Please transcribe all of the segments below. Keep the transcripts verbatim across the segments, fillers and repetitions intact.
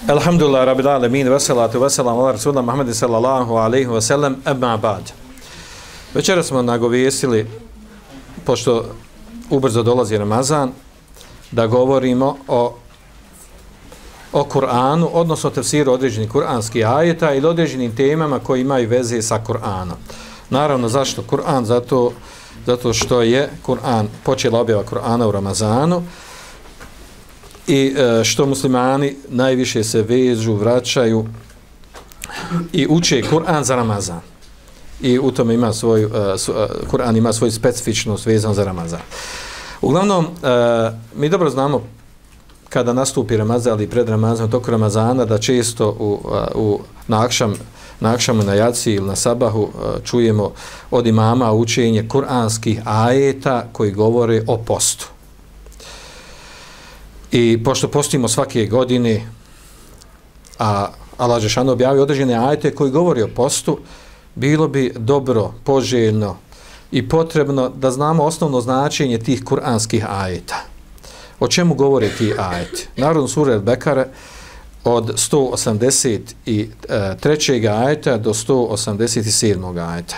Alhamdulillah rabbil alamin wa salatu wa salam ala rasulillah Muhammad sallallahu alaihi wa sallam amma ba'd. Večeras smo nagovijestili, pošto ubrzo dolazi Ramazan, da govorimo o o Kur'anu, odnosno tefsiru određenih kuranskih ajeta ili određenim temama koji imaju veze sa Kur'anom. Naravno, zašto Kur'an? Zato, zato što je Kur'an, počela objava Kur'ana u Ramazanu i što muslimani najviše se vežu, vraćaju i uče Kur'an za Ramazan. I u tome ima svoju, Kur'an ima svoju specifičnost vezan za Ramazan. Uglavnom, mi dobro znamo kada nastupi Ramazan ili pred Ramazanom, toku Ramazana, da često u, u, na akšam, na akšamu, na jaci ili na sabahu čujemo od imama učenje kuranskih ajeta koji govore o postu. I pošto postimo svake godine, a Allah dželešanu objavio određene ajete koji govori o postu, bilo bi dobro, poželjno i potrebno da znamo osnovno značenje tih kuranskih ajeta. O čemu govore ti ajeti? Naravno, sura El-Bekare od sto osamdeset trećeg ajeta do sto osamdeset sedmog ajeta.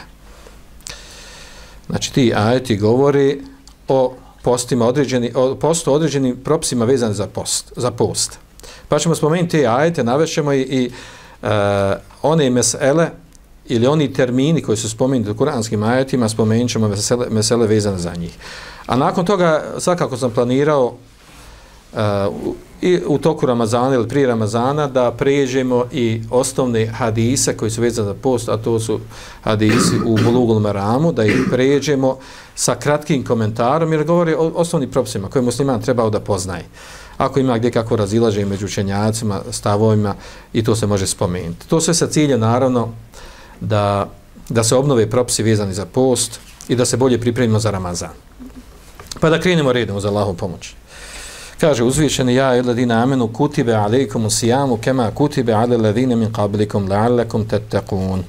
Znači, ti ajeti govori o postima određeni, o postu određenim propisima vezani za post, za post. Pa ćemo spomenuti te ajete, navešćemo i, i uh, one mesele ili oni termini koji su spomenuti u kuranskim ajetima, spomenut ćemo mesele, mesele vezane za njih. A nakon toga, svakako sam planirao uh, u, i u toku Ramazana ili prije Ramazana da pređemo i osnovne hadise koji su vezani za post, a to su hadisi u Bulugul Meramu, da ih pređemo sa kratkim komentarom jer govori o osnovnim propisima koje musliman trebao da poznaje. Ako ima gdje kako razilaže među učenjacima, stavovima, i to se može spomenuti. To sve sa ciljem, naravno, da, da se obnove propisi vezani za post i da se bolje pripremimo za Ramazan. Pa da krenemo redom za Allahovu pomoć. Kaže uzvišeni: ja alladina amenu kutibe alejkum sijamu kema kutibe alel ladina min qablikum la'allakum tattaqun.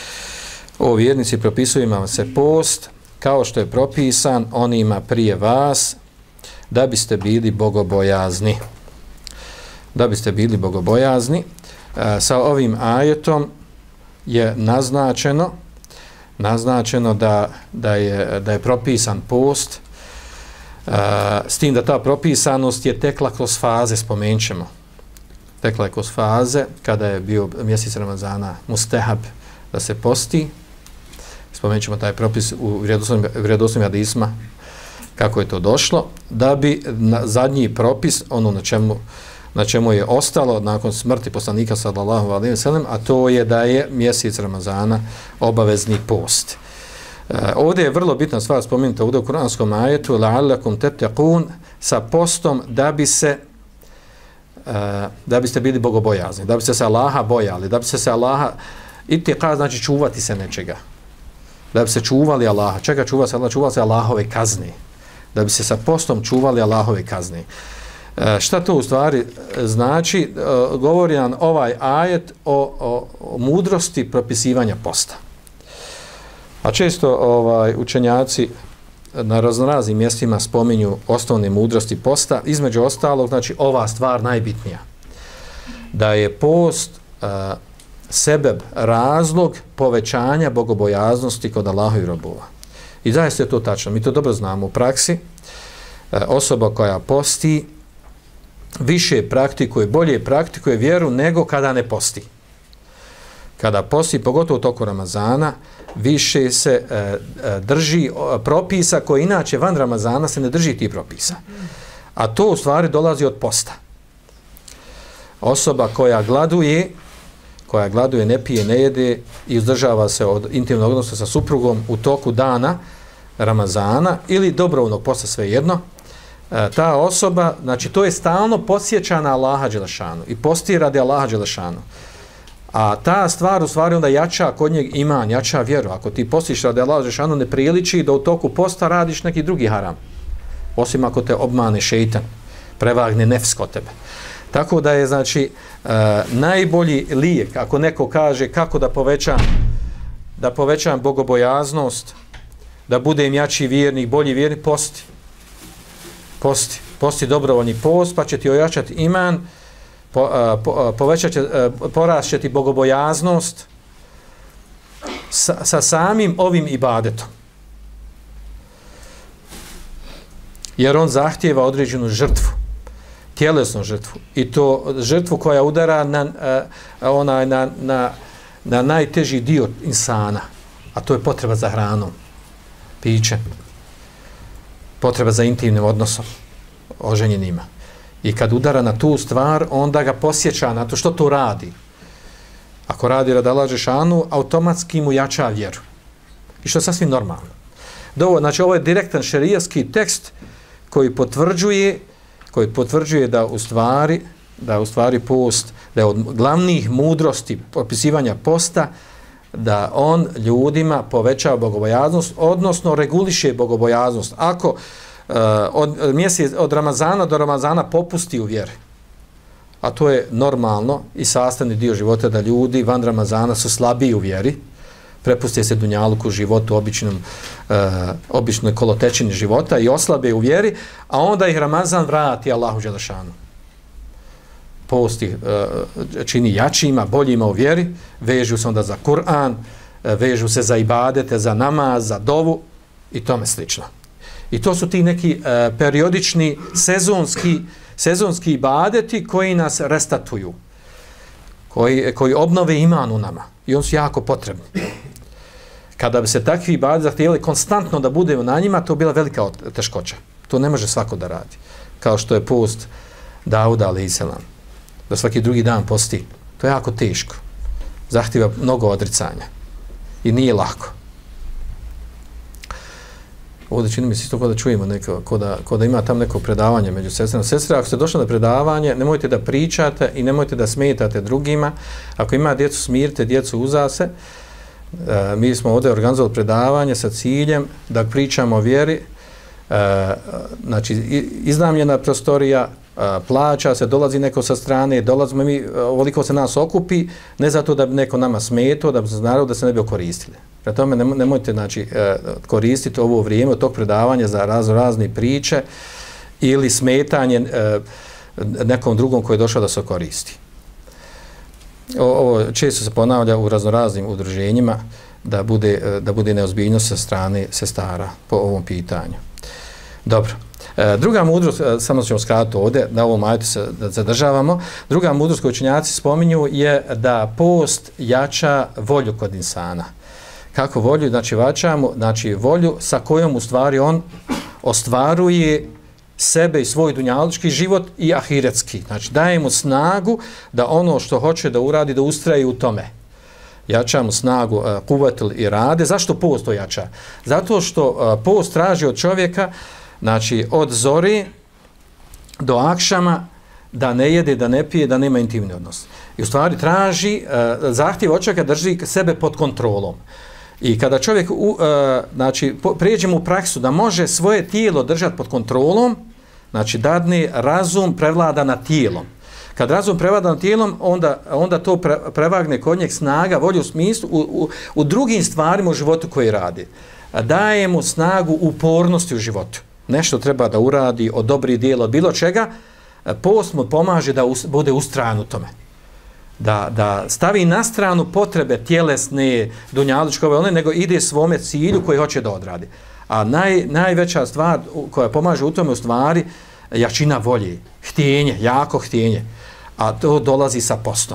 O vjernici, propisujemo se post kao što je propisan onima prije vas, da biste bili bogobojazni. Da biste bili bogobojazni. E, sa ovim ajetom je naznačeno naznačeno da, da, je, da je propisan post, e, s tim da ta propisanost je tekla kroz faze, spomenut ćemo. Tekla je kroz faze kada je bio mjesec Ramazana mustehab da se posti. Spomenut ćemo taj propis u vjerodostojnim hadisima kako je to došlo, da bi na zadnji propis, ono na čemu, na čemu je ostalo nakon smrti poslanika sallallahu alejhi ve sellem, a to je da je mjesec Ramazana obavezni post. E, ovdje je vrlo bitna stvar spomenuta ovdje u kuranskom ajetu: la'allakum tattaqun, sa postom da bi se e, da biste bili bogobojazni, da biste se Allaha bojali, da biste se Allaha, itiqa znači čuvati se nečega, da bi se čuvali Allaha. Čega čuva se Allah? Čuva se Allahove kazne. Da bi se sa postom čuvali Allahove kazne. E, šta to u stvari znači? E, govori nam ovaj ajet o, o, o mudrosti propisivanja posta. A često ovaj, učenjaci na raznoraznim mjestima spominju osnovne mudrosti posta. Između ostalog, znači ova stvar najbitnija. Da je post e, sebeb, razlog povećanja bogobojaznosti kod Allahovih robova. I zaista je to tačno. Mi to dobro znamo u praksi. E, osoba koja posti više praktikuje, bolje praktikuje vjeru nego kada ne posti. Kada posti, pogotovo u toku Ramazana, više se e, e, drži propisa koji inače van Ramazana se ne drži tih propisa. A to u stvari dolazi od posta. Osoba koja gladuje koja gladuje, ne pije, ne jede i uzdržava se od intimnog odnosa sa suprugom u toku dana Ramazana ili dobrovoljnog posta, svejedno, ta osoba, znači to je stalno podsjeća na Allaha dželešanu i posti radi Allaha dželešanu. A ta stvar u stvari onda jača kod njeg iman, jača vjeru. Ako ti postiš radi Allaha dželešanu, ne priliči da u toku posta radiš neki drugi haram. Osim ako te obmane šejtan, prevagne nefs kod tebe. Tako da je, znači, uh, najbolji lijek, ako neko kaže kako da povećam, da povećam bogobojaznost, da budem jači vjernik, bolji vjernik, posti. Posti. Posti dobrovoljni post, pa će ti ojačati iman, po, po, povećat će, porast će ti bogobojaznost sa, sa samim ovim ibadetom. Jer on zahtijeva određenu žrtvu, tjelesnu žrtvu, i to žrtvu koja udara na, ona, na, na, na najteži dio insana, a to je potreba za hranom, pićem, potreba za intimnim odnosom, oženjenima. I kad udara na tu stvar, onda ga posjeća na to što to radi. Ako radi radi Allaha dželešanu, automatski mu jača vjeru. I što je sasvim normalno. Dovo, znači, ovo je direktan šerijatski tekst koji potvrđuje, koji potvrđuje da u stvari, da u stvari post, da je od glavnih mudrosti opisivanja posta, da on ljudima povećava bogobojaznost, odnosno reguliše bogobojaznost. Ako uh, od, mjesec, od Ramazana do Ramazana popusti u vjeri, a to je normalno i sastavni dio života, da ljudi van Ramazana su slabiji u vjeri, prepuste se dunjaluku, životu, običnom, uh, običnoj kolotečini života i oslabe u vjeri, a onda ih Ramazan vrati Allahu dželešanu. Posti uh, čini jačima, boljima u vjeri, vežu se onda za Kur'an, uh, vežu se za ibadete, za namaz, za dovu i tome slično. I to su ti neki uh, periodični, sezonski, sezonski ibadeti koji nas restatuju, koji, koji obnove iman u nama. I oni su jako potrebni. Kada bi se takvi ibadeti zahtijevali konstantno da budemo na njima, to bi bila velika teškoća. To ne može svako da radi. Kao što je post Dauda alejselam, da svaki drugi dan posti. To je jako teško. Zahtijeva mnogo odricanja. I nije lako. Ovdje čini mi se isto da čujemo neko, ko da, ko da ima tam neko predavanje među sestrama. Sestre, ako ste došli na predavanje, nemojte da pričate i nemojte da smetate drugima. Ako ima djecu, smirite djecu uza se. E, mi smo ovdje organizovali predavanje sa ciljem da pričamo o vjeri. E, znači, iznajmljena prostorija, a, plaća se, dolazi neko sa strane, dolazimo mi, ovoliko se nas okupi, ne zato da bi neko nama smetao, da bi se znalo da se ne bi okoristili. Prema tome nemojte, znači, koristiti ovo vrijeme od tog predavanja za razno razne priče ili smetanje nekom drugom koji je došao da se koristi. Ovo često se ponavlja u raznoraznim udruženjima da bude, da bude neozbiljnost sa strane sestara po ovom pitanju. Dobro. Druga mudrost, samo ćemo skratiti ovdje, na ovom ajetu se zadržavamo, druga mudrost koju učenjaci spominju je da post jača volju kod insana. Kako volju? Znači, vaćamo, znači volju sa kojom u stvari on ostvaruje sebe i svoj dunjalučki život i ahiretski. Znači, daje mu snagu da ono što hoće da uradi, da ustraje u tome. Jača mu snagu uh, kuvatel i rade. Zašto post to jača? Zato što uh, post traži od čovjeka, znači, od zori do akšama, da ne jede, da ne pije, da nema intimni odnos. I u stvari traži, uh, zahtjev od čovjeka drži sebe pod kontrolom. I kada čovjek u, uh, znači, prijeđe mu u praksu da može svoje tijelo držati pod kontrolom, znači dadne razum prevlada nad tijelom. Kad razum prevlada nad tijelom, onda, onda to pre, prevagne kod njeg snaga, volju u smislu, u, u, u drugim stvarima u životu koje radi. Daje mu snagu upornosti u životu. Nešto treba da uradi od dobrih dijela, bilo čega, post mu pomaže da us, bude ustrajan u tome. Da, da stavi na stranu potrebe tjelesne, dunjalučke, one, nego ide svome cilju koji hoće da odradi. A naj, najveća stvar koja pomaže u tome u stvari jačina volje, htjenje, jako htjenje. A to dolazi sa postom.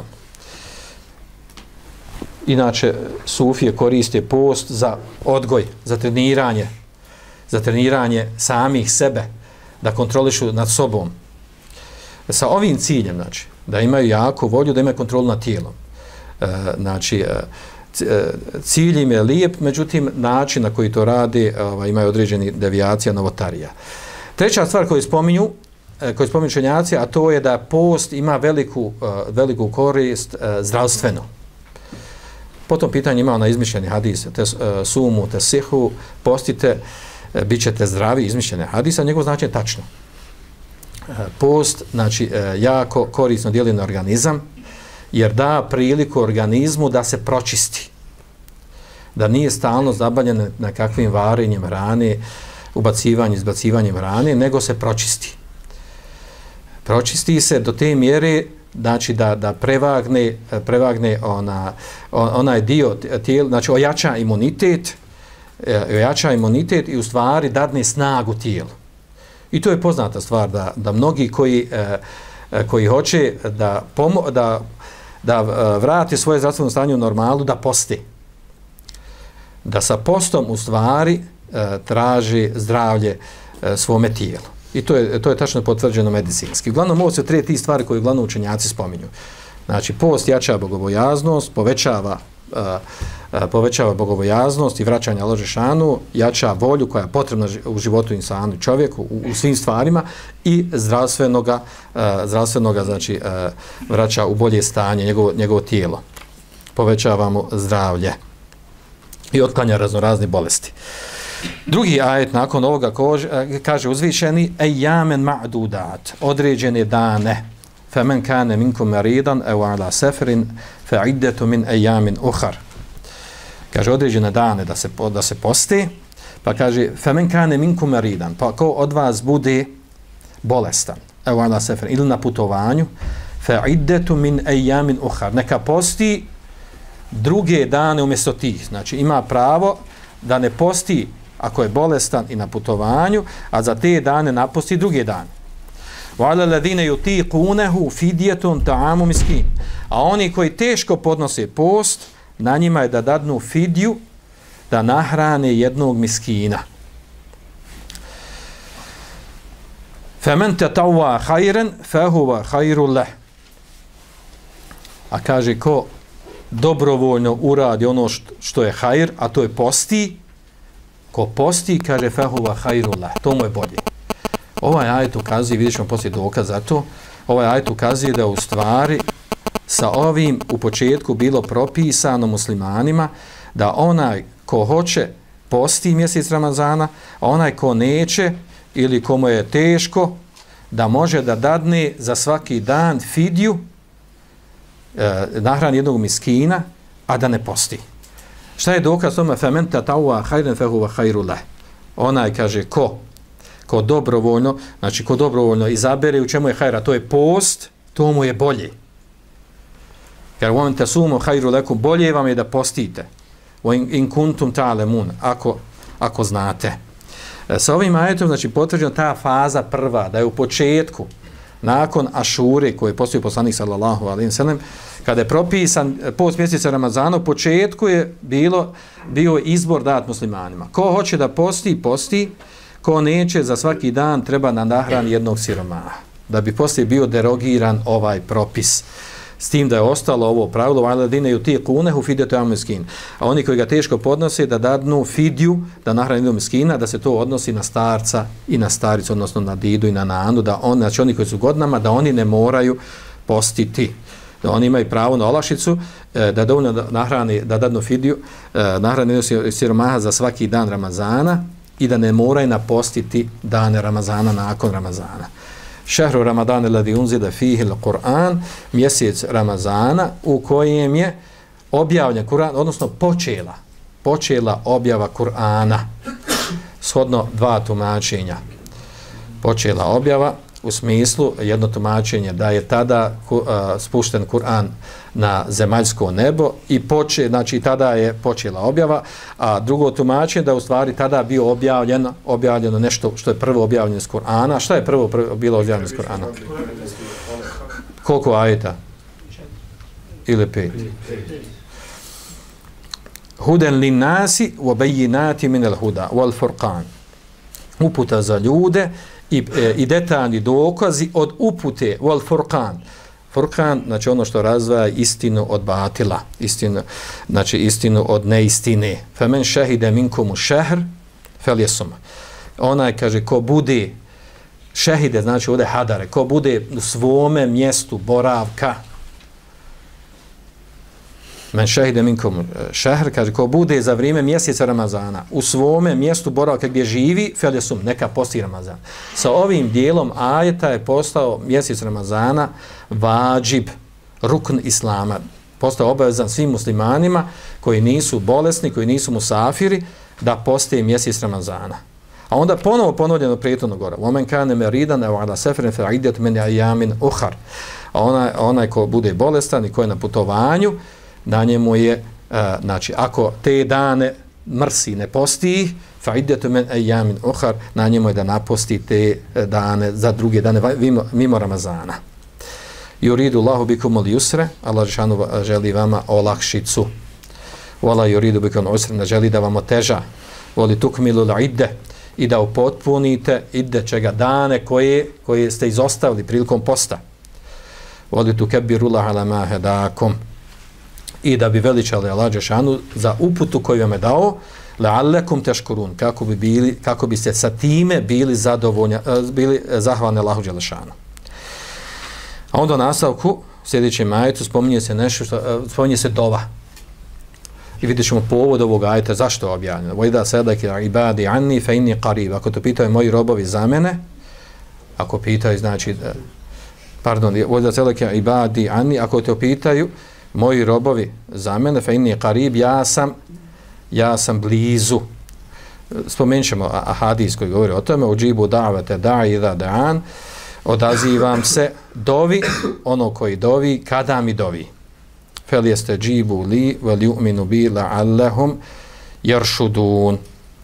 Inače, sufije koriste post za odgoj, za treniranje, za treniranje samih sebe, da kontrolišu nad sobom. Sa ovim ciljem, znači, da imaju jako volju, da imaju kontrolu nad tijelom. E, znači, e, cilj im je lijep, međutim, način na koji to radi ovaj, imaju određeni devijacija, novotarija. Treća stvar koju spominju, e, koju spominju učenjaci, a to je da post ima veliku, e, veliku korist e, zdravstveno. Po tom pitanju ima ona izmišljeni hadis, te, e, sumu, te sihu, postite, e, bit ćete zdravi, izmišljene hadisa, njegovo značenje je tačno. Post, znači, jako korisno djeluje na organizam, jer da priliku organizmu da se pročisti. Da nije stalno zabavljen na kakvim varenjem hrane, ubacivanjem, izbacivanjem hrane, nego se pročisti. Pročisti se do te mjere znači da, da prevagne, prevagne ona, onaj dio tijela, znači ojača imunitet, ojača imunitet i u stvari dadne snagu tijelu. I to je poznata stvar da, da mnogi koji, koji hoće da, pomo, da, da vrati svoje zdravstveno stanje u normalu, da posti. Da sa postom u stvari traži zdravlje svome tijelu. I to je, to je tačno potvrđeno medicinski. Uglavnom, ovo su tri ti stvari koje uglavnom učenjaci spominju. Znači, post jača bogobojaznost, povećava, uh, uh, povećava bogobojaznost i vraćanje Allahu dželešanu, jača volju koja je potrebna u životu insanu i čovjeku u, u svim stvarima i zdravstvenoga, uh, zdravstvenoga znači, uh, vraća u bolje stanje njegovo, njegovo tijelo. Povećava mu zdravlje i otklanja raznorazne bolesti. Drugi ajet nakon ovoga kože, kaže uzvišeni ejamen ma'dudat, određene dane, femen kane minkum maridan ev ala seferin fe iddetu min ejamin uhar. Kaže određene dane da se, da se posti, pa kaže femen kane minkum maridan, pa ko od vas bude bolestan, ev ala seferin, ili na putovanju, fe iddetu min ejamin uhar, neka posti druge dane umjesto tih, znači ima pravo da ne posti ako je bolestan i na putovanju, a za te dane naposti druge dane. وَعَلَى الَّذِينَ يُطِيقُونَهُ فِدْيَةٌ طَعَامُ مِسْكِينٍ. A oni koji teško podnose post, na njima je da dadnu fidju, da nahrane jednog miskina. فَمَنْ تَتَوَّى خَيْرًا فَهُوَ خَيْرٌ لَهُ. A kaže ko dobrovoljno uradi ono što, što je hajr, a to je posti, ko posti, kaže fehuva hajrullah, to mu je bolje. Ovaj ajet ukazuje, vidjet ćemo poslije dokaz za to, ovaj ajet ukazuje da u stvari sa ovim u početku bilo propisano muslimanima da onaj ko hoće posti mjesec Ramazana, a onaj ko neće ili komu je teško, da može da dadne za svaki dan fidju, eh, nahrani jednog miskina, a da ne posti. Šta je dokaz tome? فَمَنْ تَتَوَّى خَيْرًا فَهُوَ خَيْرٌ لَهُ. Onaj kaže ko, ko dobrovoljno, znači ko dobrovoljno izabere u čemu je hajra, to je post, to mu je bolje. Jer وَمَنْ تَسُومُ خَيْرُ لَكُمْ, bolje vam je da postite. وَإِنْ كُنْتُمْ تَعْلَمُونَ, ako, ako znate. E, sa ovim ajetom, znači potvrđeno ta faza prva, da je u početku, nakon Ašure, koje je postoji poslanik sallallahu alejhi ve sellem, kada je propisan post mjeseca Ramazana, u početku je bilo, bio izbor dat muslimanima. Ko hoće da posti, posti, ko neće, za svaki dan treba na nahrani jednog siromaha. Da bi poslije bio derogiran ovaj propis. S tim da je ostalo ovo pravilo, valadine yutiqunehu fidyatun miskin. A oni koji ga teško podnose da dadnu fidju, da nahrane jednog miskina, da se to odnosi na starca i na staricu, odnosno na didu i na nanu, da on, znači oni koji su godinama, da oni ne moraju postiti. Da oni imaju pravo na olakšicu, da dovoljno da nahrani, da dadnu fidju, nahrane jednog siromaha za svaki dan Ramazana i da ne moraju napostiti dane Ramazana nakon Ramazana. Šehru Ramadan alladhi unzila fihi al-Qur'an, mjesec Ramazana u kojem je objavljen Kur'an, odnosno počela, počela objava Kur'ana, shodno dva tumačenja. Počela objava u smislu jedno tumačenje da je tada uh, spušten Kur'an na zemaljsko nebo i poče, znači tada je počela objava, a drugo tumačenje da u stvari tada bio objavljeno, objavljeno nešto što je prvo objavljeno iz Kur'ana. Šta je prvo, prvo bilo objavljeno iz Kur'ana? Koliko ajeta? Ili pet? Huden lin nasi wa bayyinati min al-huda wal furqan. Uputa za ljude i, e, i detaljni dokazi od upute wal furqan. Furqan, znači ono što razdvaja istinu od batila, istinu, znači istinu od neistine. Femen šehide minkumu šehr feljesum. Onaj kaže ko bude šehide, znači ovdje hadare, ko bude u svome mjestu boravka. Men šehide minkum šehr, kaže ko bude za vrijeme mjeseca Ramazana u svome mjestu boravka gdje živi, feljesum, neka posti Ramazan. Sa ovim dijelom ajeta je postao mjesec Ramazana vađib, rukn islama, postao obavezan svim muslimanima koji nisu bolesni, koji nisu musafiri, da poste mjesec Ramazana. A onda ponovo ponovljeno prijetno gora. Omen kane meridan evo ala seferin fe iddet min ayamin uhar. A onaj, onaj ko bude bolestan i ko je na putovanju, na njemu je, a, znači, ako te dane mrsi, ne posti, fa iddet min ayamin uhar, na njemu je da naposti te dane za druge dane mimo, mimo Ramazana. Yuridu Allahu bikum al-yusra, Allah želi vama olakšicu. Wala yuridu bikum al-usra, ne želi da vam oteža. Voli tukmilu al-idde, i da upotpunite idde čega dane koje, koje ste izostavili prilikom posta. Voli tukebbirullaha ala ma hadakum, i da bi veličali Allah dželešanu za uputu koju vam je dao, la'allakum tashkurun, kako bi bili, kako bi se sa time bili zadovoljni, bili zahvalni Allahu dželešanu. A onda u nastavku, sljedećem ajetu, spominje se nešto, što, spominje se dova. I vidjet ćemo povod ovog ajeta, zašto je objavljeno. Vojda sedaki ibadi anni fe inni qarib. Ako to pitaju moji robovi za mene, ako pitaju, znači, pardon, vojda sedaki ibadi anni, ako to pitaju moji robovi za mene, fe inni qarib, ja sam, ja sam blizu. Spomenut ćemo hadis koji govori o tome, uđibu davate da i da dan, odazivam se dovi, ono koji dovi, kada mi dovi. Fel jeste džibu li, vel ju'minu bi la'allahum jaršudun.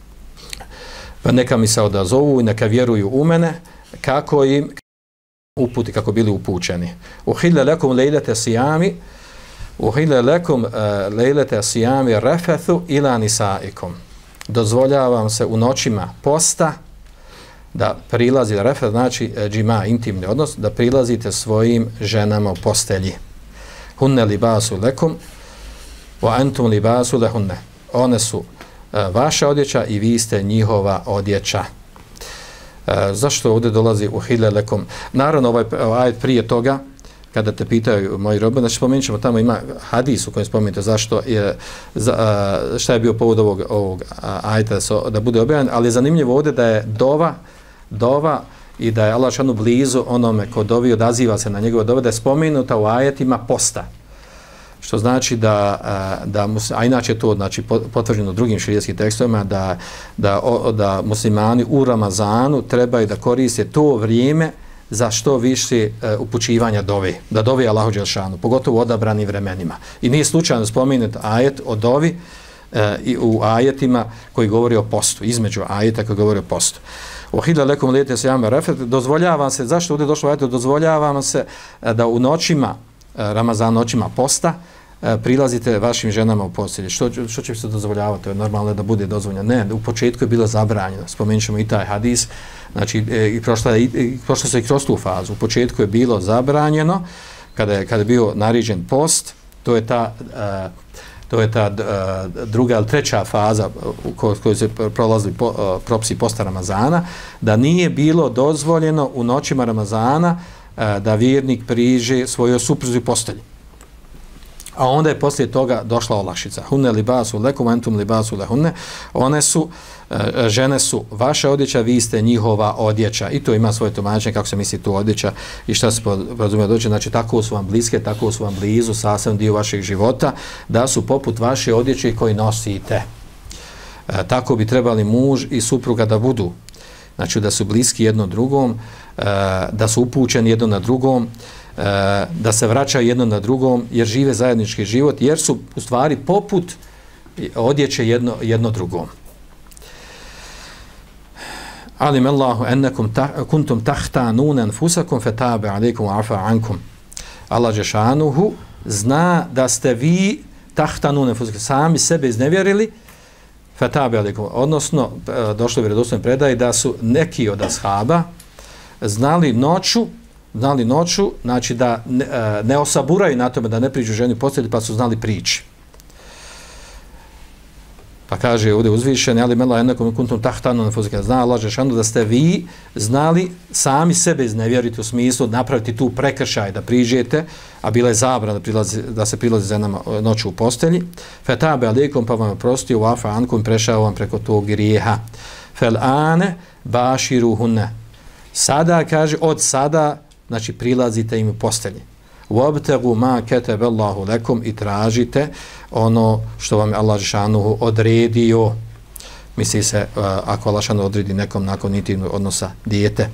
Pa neka mi se odazovu i neka vjeruju u mene, kako im uputi, kako bili upućeni. Uhille lekum lejlete sijami, uhille lekum uh, lejlete sijami refethu ila nisaikum. Dozvoljavam se u noćima posta da prilazi, refet znači džima, intimni odnos, da prilazite svojim ženama u postelji. Hunne libasu lekum, wa antum libasu lehunne. One su uh, vaša odjeća i vi ste njihova odjeća. Uh, zašto ovdje dolazi uhille lekum? Naravno, ovaj ajet prije toga, kada te pitaju moji robovi, znači spomenut ćemo, tamo ima hadis u kojem spomenute zašto je, za, uh, šta je bio povod ovog, ovog ajeta da, da bude objavljen, ali je zanimljivo ovdje da je dova, dova i da je Allah šanu blizu onome ko dovi, odaziva se na njegove dove, da je spomenuta u ajetima posta. Što znači da, da a inače to znači potvrđeno drugim širijskim tekstovima, da, da, da muslimani u Ramazanu trebaju da koriste to vrijeme za što više upućivanja dove, da dovi Allahu dželešanu, pogotovo u odabranim vremenima. I nije slučajno spomenut ajet o dovi i u ajetima koji govori o postu, između ajeta koji govori o postu. Uhilla lekum lejlete sijami refet, dozvoljavam se, zašto ovdje došlo ajete, dozvoljavam se da u noćima, Ramazan noćima posta, prilazite vašim ženama u postelji. Što, što će se dozvoljavati? To je normalno da bude dozvoljeno. Ne, u početku je bilo zabranjeno. Spomenut ćemo i taj hadis, znači i prošla, i, prošla se i kroz tu fazu. U početku je bilo zabranjeno, kada je, kada je bio naređen post, to je ta... Uh, to je ta uh, druga ili treća faza u kojoj, kojoj se prolazili po, uh, propisi posta Ramazana, da nije bilo dozvoljeno u noćima Ramazana uh, da vjernik priđe svojoj supruzi postelji. A onda je poslije toga došla olakšica. Hunne libasu lekum antum libasu lehunne. One su, uh, žene su vaša odjeća, vi ste njihova odjeća. I to ima svoje tumačenje kako se misli tu odjeća i šta se razumije odjeća. Znači tako su vam bliske, tako su vam blizu, sasvim dio vašeg života, da su poput vaše odjeće koji nosite. Uh, tako bi trebali muž i supruga da budu. Znači da su bliski jedno drugom, uh, da su upućeni jedno na drugom, da se vraćaju jedno na drugom, jer žive zajednički život, jer su u stvari poput odjeće jedno, jedno drugom. Alim Allahu ennekum ta, kuntum tahtanun anfusakum fatabe alejkum afa ankum. Allah džešanuhu zna da ste vi tahtanun anfusakum, sami sebe iznevjerili, fatabe alejkum, odnosno došlo je vjerodostojno predaj da su neki od ashaba znali noću znali noću, znači da ne, ne osaburaju na tome da ne priđu ženi u postelji, pa su znali prići. Pa kaže ovdje uzvišen, ali mela enakom kuntum tahtanu nefuzika, zna Allah dželešanu da ste vi znali sami sebe iznevjeriti u smislu napraviti tu prekršaj da priđete, a bila je zabrana da, prilazi, da se prilazi ženama noću u postelji. Fetabe alejkum, pa vam je prostio, u afa ankum, prešao vam preko tog grijeha. Fel ane baširuhunne. Sada, kaže, od sada, znači prilazite im u postelji. Wabtagu ma kataba Allahu lakum, i tražite ono što vam je Allah dželešanu odredio. misli se uh, ako Allah šano odredi nekom nakon intimnog odnosa dijete.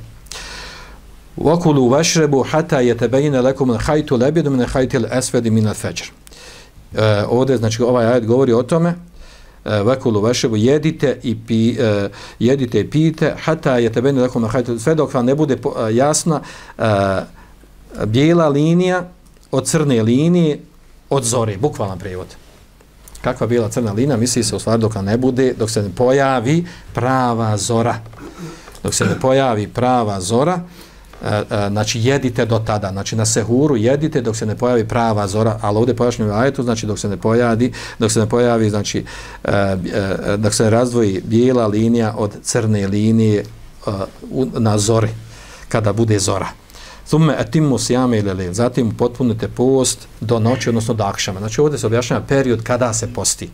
وَكُلُوا وَشْرَبُوا حَتَّى يَتَبَيِّنَ لَكُمُ الْخَيْطُ الْأَبْيَضُ مِنَ الْخَيْطِ الْأَسْوَدِ مِنَ الْفَجْرِ. Uh, ovdje, znači, ovaj ajet govori o tome vekulu vešebu, jedite i pi, uh, jedite i pijte, hata je tebe ne lakom hajte, sve dok vam ne bude uh, jasna uh, bijela linija od crne linije od zore, bukvalan prijevod. Kakva bijela crna linija? Misli se u stvari dok ne bude, dok se ne pojavi prava zora. Dok se ne pojavi prava zora, Uh, uh, znači jedite do tada, znači na sehuru jedite dok se ne pojavi prava zora, ali ovdje pojašnjeno ajetu, znači dok se ne pojavi, dok se ne pojavi, znači uh, uh, dok se ne razdvoji bijela linija od crne linije uh, na zori, kada bude zora. Thumme atimmu siyame ila lejl, zatim potpunite post do noći, odnosno do akšama. Znači ovdje se objašnjava period kada se posti.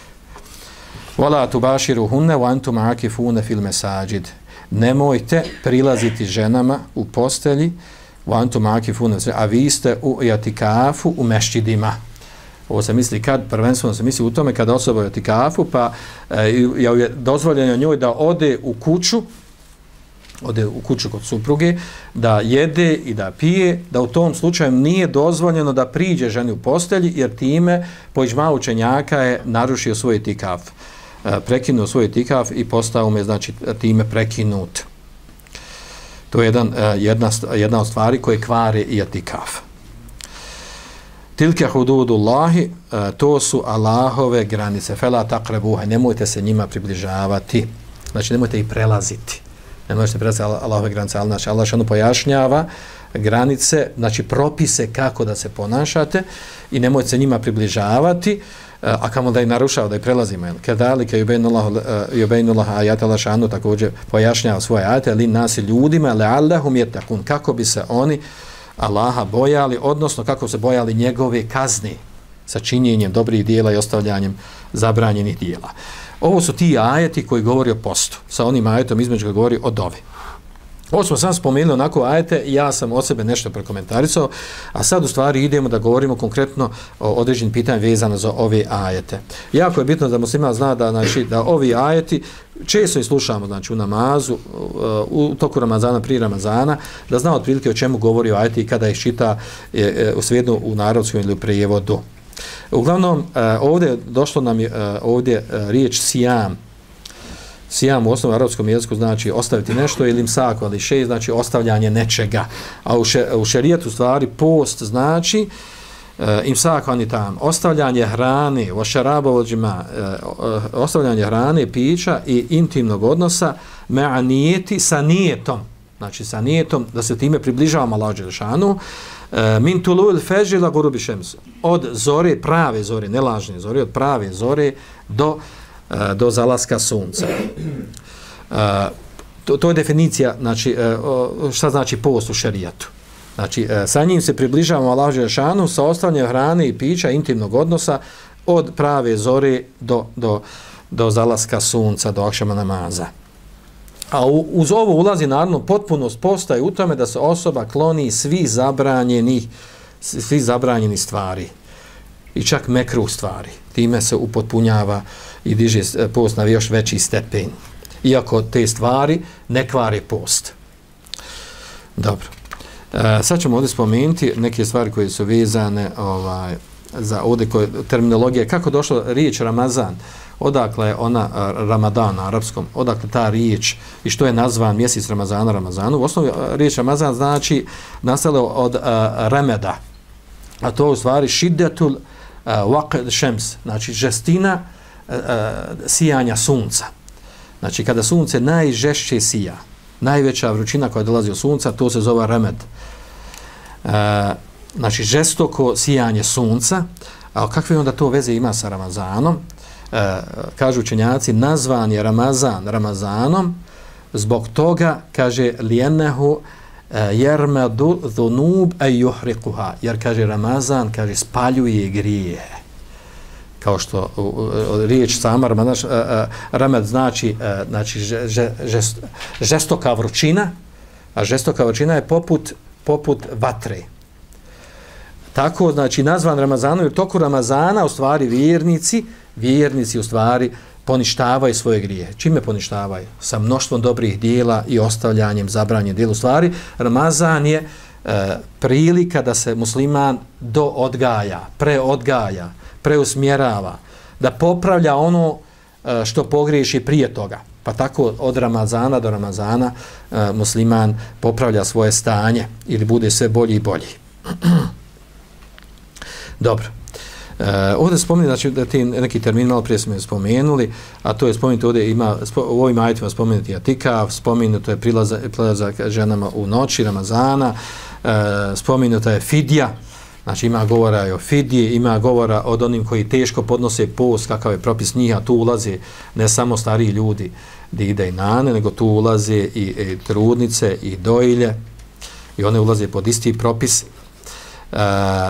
Wala tubashiruhunna wa antum akifuna fil masajid. Nemojte prilaziti ženama u postelji, a vi ste u jatikafu u mešćidima. Ovo se misli kad, prvenstveno se misli u tome kada osoba u jatikafu, pa je dozvoljeno njoj da ode u kuću, ode u kuću kod supruge, da jede i da pije, da u tom slučaju nije dozvoljeno da priđe ženi u postelji, jer time po iđmau učenjaka je narušio svoj jatikaf. Prekinuo svoj tikaf i postao me, znači, time prekinut. To je jedan, jedna, jedna od stvari koje kvari i tikaf. Tilke hududullahi, to su Allahove granice. Fela taqrabuha, nemojte se njima približavati. Znači, nemojte ih prelaziti. Ne možete prelaziti Allahove granice, ali znači, Allah šano pojašnjava granice, znači propise kako da se ponašate i nemojte se njima približavati, a kamo da ih narušava, da ih prelazimo. Kedalike yubejnullah ajat Allah šanu također pojašnjava svoje ajate, ali nas i ljudima, leallahum jetakun, kako bi se oni Allaha bojali, odnosno kako se bojali njegove kazni sa činjenjem dobrih dijela i ostavljanjem zabranjenih dijela. Ovo su ti ajeti koji govori o postu. Sa onim ajetom između ga govori o dovi. Ovo smo sam spomenuli onako ajete, ja sam od sebe nešto prokomentarisao, a sad u stvari idemo da govorimo konkretno o određenim pitanjima vezano za ove ajete. Jako je bitno da muslima zna da, znači, da ovi ajeti često i slušamo, znači, u namazu, u toku Ramazana, prije Ramazana, da zna otprilike o čemu govori o ajeti i kada ih čita u svejedno u narodskom ili u prijevodu. Uglavnom, ovdje došlo nam je ovdje riječ sijam. Sijam u osnovu arapskom jeziku znači ostaviti nešto ili imsak ali šej znači ostavljanje nečega. A u, še, u šerijetu stvari post znači e, imsak ani tam, ostavljanje hrane, ošarabovođima, e, ostavljanje hrane, pića i intimnog odnosa me'a nijeti sa nijetom. Znači sa nijetom da se time približavamo Allahu dželešanu. E, min tulul fajr la gurubi shams. Od zore, prave zore, ne lažne zore, od prave zore do do zalaska sunca. To, to je definicija, znači, šta znači post u šerijatu. Znači, sa njim se približavamo Allahu dželešanu sa ostavljanjem hrane i pića, intimnog odnosa od prave zore do, do, do zalaska sunca, do akšama namaza. A uz ovo ulazi naravno potpunost posta i u tome da se osoba kloni svi zabranjeni, svi zabranjeni stvari. I čak mekruh stvari. Time se upotpunjava i diže post na još veći stepen. Iako te stvari ne kvare post. Dobro. E, sad ćemo ovdje spomenuti neke stvari koje su vezane ovaj, za ovdje koje, terminologije. Kako došlo riječ Ramazan? Odakle je ona Ramadan na arapskom? Odakle ta riječ i što je nazvan mjesec Ramazana Ramazanu? U osnovi riječ Ramazan znači nastalo od uh, remeda. A to u stvari šiddetul waqd shams, znači žestina uh, sijanja sunca. Znači kada sunce najžešće sija, najveća vrućina koja dolazi od sunca, to se zove remed. Uh, znači žestoko sijanje sunca. A kakve onda to veze ima sa Ramazanom? Uh, kažu učenjaci, nazvan je Ramazan Ramazanom zbog toga, kaže lijenehu jermedu dhunub e juhriquha, jer kaže Ramazan, kaže spaljuje grije. Kao što u, u, riječ sama Ramazan, uh, uh, Ramed znači, uh, znači že, žest, žestoka vrućina, a žestoka vrućina je poput, poput vatre. Tako, znači, nazvan Ramazanom, jer toku Ramazana u stvari vjernici, vjernici u stvari poništavaju svoje grije. Čime poništavaju? Sa mnoštvom dobrih dijela i ostavljanjem zabranjenih dijela. U stvari, Ramazan je e, prilika da se musliman doodgaja, preodgaja, preusmjerava, da popravlja ono e, što pogriješi prije toga. Pa tako od Ramazana do Ramazana e, musliman popravlja svoje stanje ili bude sve bolji i bolji. Dobro. Uh, ovdje spominje, znači da ti neki termin malo prije smo je spomenuli, a to je spomenuto ovdje, ima, spo, u ovim ajetima spomenuti atikav, spomenuto je prilazak, prilazak ženama u noći Ramazana, uh, spomenuto je fidja, znači ima govora i o fidji, ima govora od onim koji teško podnose post, kakav je propis njih, a tu ulaze ne samo stariji ljudi dide i nane, nego tu ulaze i, i trudnice i dojilje i one ulaze pod isti propis. Uh,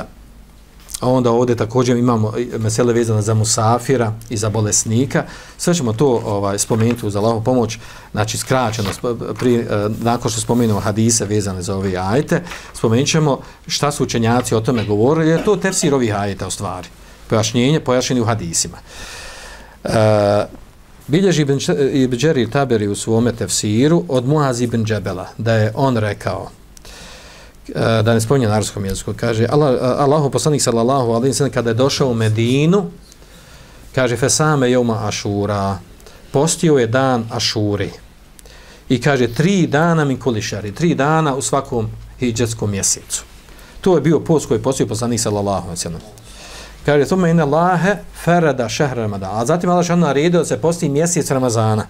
A onda ovdje također imamo mesele vezane za musafira i za bolesnika. Sve ćemo to ovaj, spomenuti uz Allahovu pomoć, znači skraćeno, pri, nakon što spomenemo hadise vezane za ove ajete, spomenut ćemo šta su učenjaci o tome govorili, je to tefsir ovih ajeta u stvari, pojašnjenje, pojašnjeni u hadisima. E, bilježi Ibn Đerir Taberi u svome tefsiru od Muaz ibn Džebela, da je on rekao, da ne spominje na arapskom jeziku, kaže Allah, Allahu poslanik sallallahu alejhi ve sellem kada je došao u Medinu, kaže fesame joma Ašura, postio je dan Ašuri i kaže tri dana min kulli šari, tri dana u svakom hidžetskom mjesecu. To je bio post koji je postio poslanik sallallahu alejhi ve sellem. Kaže tome inna Allahe farada šehr Ramadan, a zatim Allah šan naredio da se posti mjesec Ramazana.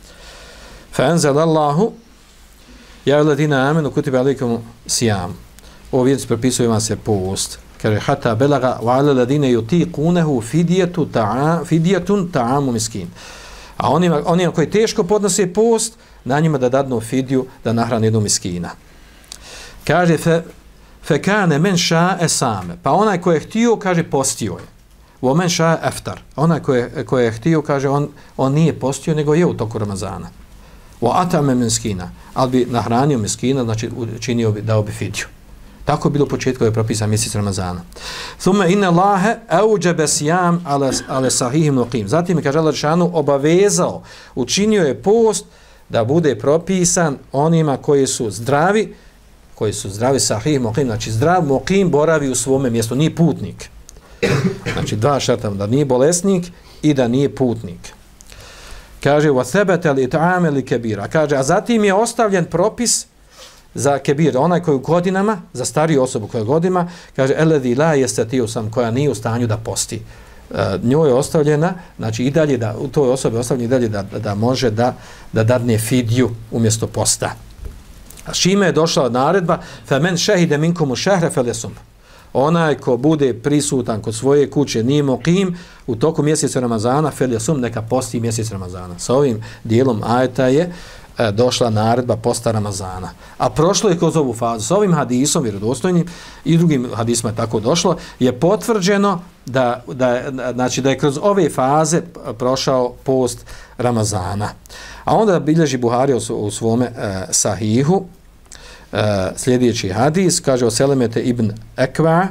Fa anzalallahu ja alladina amenu kutiba alejkum sijam. Ovo vjernici propisuju vam se post. Kaže hata belaga wa ala alladina yutiqunahu fidyatu ta'a fidyatun ta'amu miskin. A onima, onima koji teško podnose post, na njima da dadnu fidiju, da nahrane jednu miskina. Kaže fe fe kana men sha'a same. Pa onaj ko je htio, kaže postio je. Wa men sha'a aftar. Onaj ko je, ko je htio, kaže on on nije postio, nego je u toku Ramazana. Wa atame miskina, ali bi nahranio miskina, znači činio bi, dao bi fidju. Tako je bilo u početku je propisan mjesec Ramazana. Thumma inna Allahe auđebe sijam ale, ale sahihim nuqim. Zatim je, kaže Allah Žešanu, obavezao, učinio je post da bude propisan onima koji su zdravi, koji su zdravi sahihim nuqim, znači zdrav muqim boravi u svome mjestu, nije putnik. Znači dva šarta, da nije bolesnik i da nije putnik. Kaže wa thabata li ta'ame li kebira. Kaže, a zatim je ostavljen propis za kebir, onaj koji u godinama, za stariju osobu koja je godinama, kaže eledi la yastati'u sam, koja nije u stanju da posti. E, njoj je ostavljena, znači i dalje da u toj osobi ostavljena i dalje da, da, da može da da dadne fidju umjesto posta. A šime je došla naredba fa men shahida minkum shahra falyasum. Onaj ko bude prisutan kod svoje kuće nije muqim u toku mjeseca Ramazana falyasum, neka posti mjesec Ramazana. Sa ovim dijelom ajeta je e, došla naredba posta Ramazana. A prošlo je kroz ovu fazu. Sa ovim hadisom vjerodostojnim i drugim hadisima je tako došlo, je potvrđeno da, da, znači da je kroz ove faze prošao post Ramazana. A onda bilježi Buhari u, u svome e, sahihu Uh, sljedeći hadis, kaže o Selemete ibn Ekva,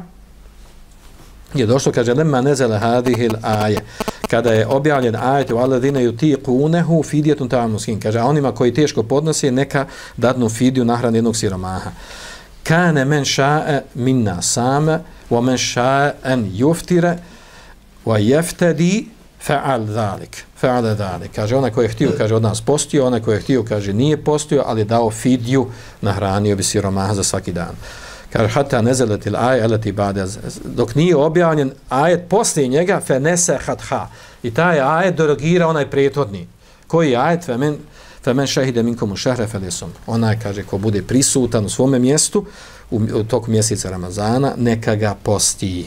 je došlo, kaže, lemma nezele hadihil aje, kada je objavljen ajet u aladine yutiqunahu fidyatun ta'amu miskin, kaže, a onima koji teško podnose, neka dadnu fidiju nahrane jednog siromaha. Kane men ša'e minna same, wa men ša'e en juftire, wa jeftedi fa'al dhalik. Fa'al dhalik. Kaže, onaj koji je htio, kaže, od nas postio, onaj koji je htio, kaže, nije postio, ali je dao fidju, nahranio bi siromaha za svaki dan. Kaže, hata nezeletil aj, eleti bade, dok nije objavljen ajet poslije njega, fe nese hatha. I taj ajet derogira onaj prethodni. Koji ajet? Fe men, fe men šahide minkomu šehre felisum. Onaj, kaže, ko bude prisutan u svome mjestu, u, u toku mjeseca Ramazana, neka ga posti.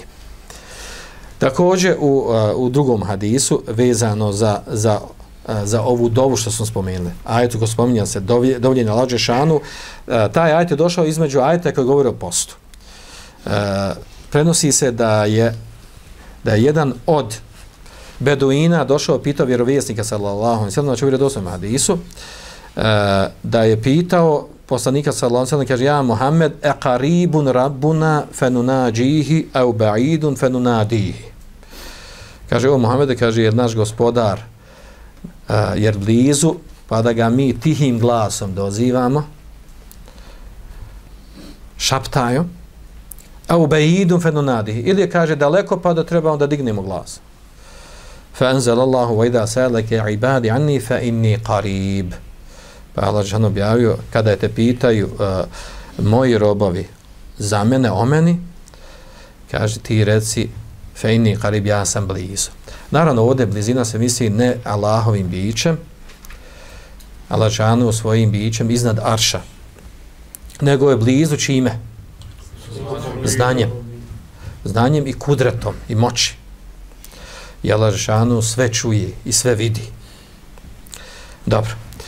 Također u, u drugom hadisu vezano za, za, za ovu dovu što smo spomenuli. Ajetu ko spominja se dovljenja Allah Žešanu, taj ajet je došao između ajeta koji govori o postu. Prenosi se da je, da je jedan od beduina došao pitao vjerovjesnika sallallahu alejhi ve sellem, znači u vjerodostojnom hadisu, da je pitao poslanika sallallahu alejhi ve sellem, kaže ja Muhammed e qaribun rabbuna fenunađihi au ba'idun fenunadihi. Kaže o Muhammede, kaže je naš gospodar uh, jer blizu, pa da ga mi tihim glasom dozivamo, šaptaju, a u bejidum fenunadihi, ili kaže daleko pa da trebamo da dignemo glas. Fa anzalallahu wa idha salaka ibadi anni fa inni qarib. Pa Allah dželle objavio kada te pitaju uh, moji robovi za mene, o meni, kaže ti reci fa inni qarib, ja sam blizu. Naravno ovdje blizina se misli ne Allahovim bićem, Allah džanu svojim bićem iznad arša, nego je blizu čime? Znanjem. Znanjem i kudretom i moći. I Allah džanu sve čuje i sve vidi. Dobro.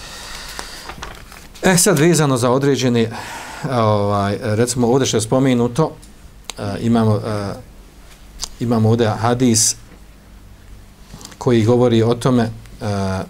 E sad vezano za određeni, ovaj, recimo ovdje što je spomenuto, uh, imamo, uh, imamo ovdje hadis koji govori o tome, uh,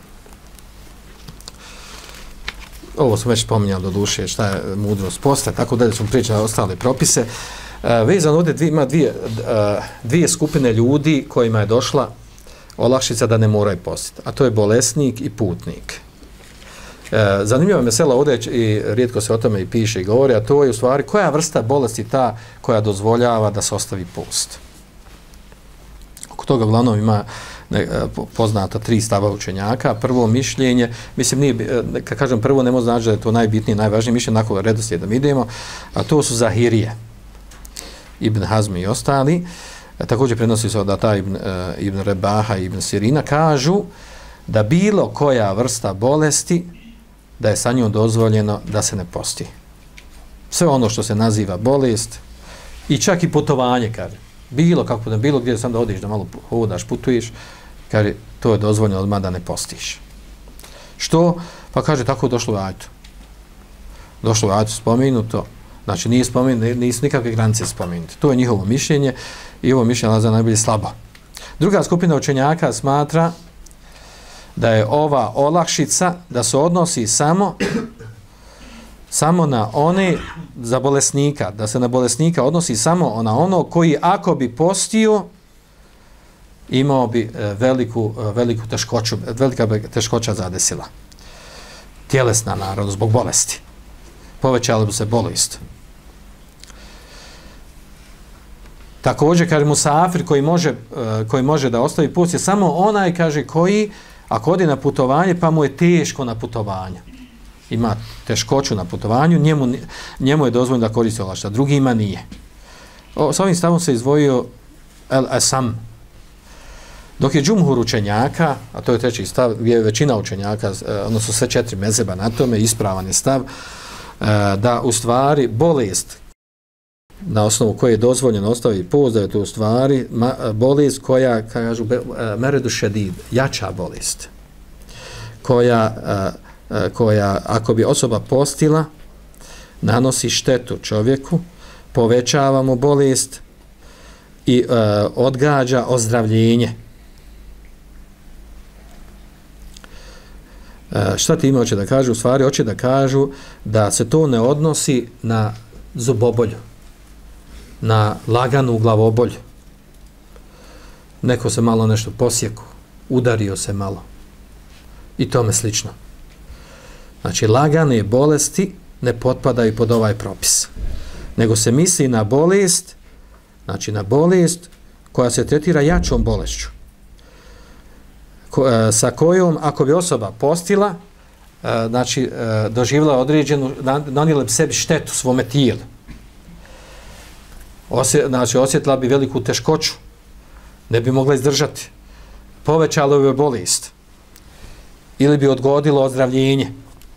ovo smo već spominjali do duše, šta je mudrost posta, tako dalje smo pričali ostale propise. Uh, vezano ovdje dvije, ima dvije, uh, dvije skupine ljudi kojima je došla olakšica da ne moraju postiti, a to je bolesnik i putnik. E, zanimljiva mesela ovdje i rijetko se o tome i piše i govori, a to je u stvari koja vrsta bolesti ta koja dozvoljava da se ostavi post. Oko toga uglavnom ima ne, poznata tri stava učenjaka. Prvo mišljenje, mislim nije, kad kažem prvo ne može znači da je to najbitnije, najvažnije mišljenje, nakon redoslijedom idemo, a to su Zahirije, Ibn Hazmi i ostali. E, također prenosi se da ta Ibn, e, Ibn Rebaha i Ibn Sirina kažu da bilo koja vrsta bolesti da je sa njom dozvoljeno da se ne posti. Sve ono što se naziva bolest i čak i putovanje, kaže, bilo kako da bilo gdje sam da odiš, da malo hodaš, putuješ, kaže, to je dozvoljeno odmah da ne postiš. Što? Pa kaže, tako je došlo u ajetu. Došlo u ajetu spomenuto, znači nije spomenuto, nisu nikakve granice spomenuti. To je njihovo mišljenje i ovo mišljenje nalazi najbolje slabo. Druga skupina učenjaka smatra da je ova olakšica da se odnosi samo samo na one za bolesnika, da se na bolesnika odnosi samo na ono koji ako bi postio imao bi veliku, veliku teškoću, velika bi teškoća zadesila. Tjelesna, naravno, zbog bolesti. Povećala bi se bolest. Također, kaže musafir koji može, koji može da ostavi post je samo onaj, kaže, koji ako odi na putovanje, pa mu je teško na putovanju, ima teškoću na putovanju, njemu, njemu je dozvoljeno da koristi olakšica, drugima nije. O, s ovim stavom se izdvojio El Asam. Dok je džumhur učenjaka, a to je treći stav, gdje je većina učenjaka, odnosno sve četiri mezheba na tome, ispravan je stav, da u stvari bolest na osnovu koje je dozvoljeno ostavi post, da je to u stvari bolest koja, kažu, meredu šedid, jača bolest, koja, koja, ako bi osoba postila, nanosi štetu čovjeku, povećava mu bolest i uh, odgađa ozdravljenje. Uh, šta ti ima hoće da kažu? U stvari hoće da kažu da se to ne odnosi na zubobolju, na laganu glavobolju. Neko se malo nešto posjeku, udario se malo i tome slično. Znači, lagane bolesti ne potpadaju pod ovaj propis, nego se misli na bolest, znači na bolest koja se tretira jačom bolešću, ko, e, sa kojom, ako bi osoba postila, e, znači, e, doživjela određenu, nanijela bi sebi štetu svome tijelu. Osje, znači, osjetila bi veliku teškoću, ne bi mogla izdržati, povećala bi bolest ili bi odgodilo ozdravljenje.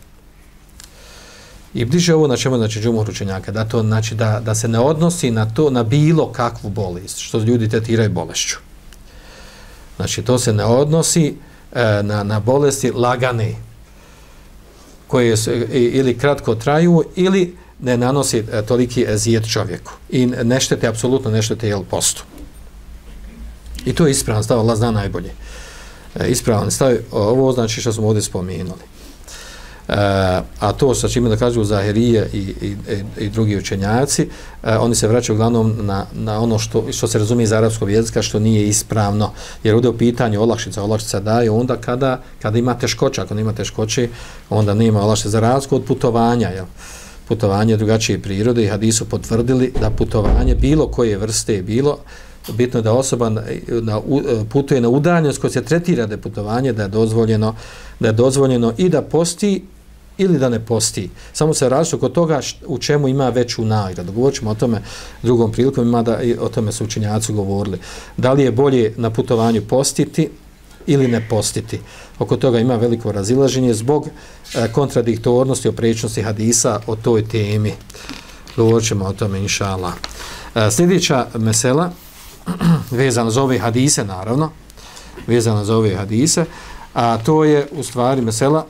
I bliže ovo na čemu, znači, džumhur učenjaka, da to, znači, da, da se ne odnosi na to, na bilo kakvu bolest, što ljudi tretiraju bolešću. Znači, to se ne odnosi e, na, na bolesti lagane, koje su, ili kratko traju, ili ne nanosi e, toliki ezijet čovjeku. I ne štete, apsolutno ne štete, jel, postu. I to je ispravan stav, Allah zna najbolje. E, ispravan stav, ovo znači što smo ovdje spomenuli. a to sa čime da kažu Zahirije i, i, i drugi učenjaci, oni se vraćaju uglavnom na, na ono što, što se razumije iz arapskog jezika, što nije ispravno, jer ovdje u pitanju olakšica, olakšica daje onda kada, kada ima teškoće, ako nema teškoće, onda nema olakšica, za razliku od putovanja, jel? Putovanje drugačije prirode i hadisu potvrdili da putovanje bilo koje vrste je bilo, bitno je da osoba na, na, putuje na udaljenost koja se tretira da je putovanje, da je dozvoljeno, da je dozvoljeno i da posti ili da ne posti. Samo se različuje kod toga št, u čemu ima veću nagradu. Govorit ćemo o tome drugom prilikom, ima da i o tome su učenjaci govorili. Da li je bolje na putovanju postiti ili ne postiti. Oko toga ima veliko razilaženje zbog e, kontradiktornosti, oprečnosti hadisa o toj temi. Govorit ćemo o tome, inša Allah. E, sljedeća mesela, vezano za ove hadise, naravno, vezano za ove hadise, a to je u stvari mesela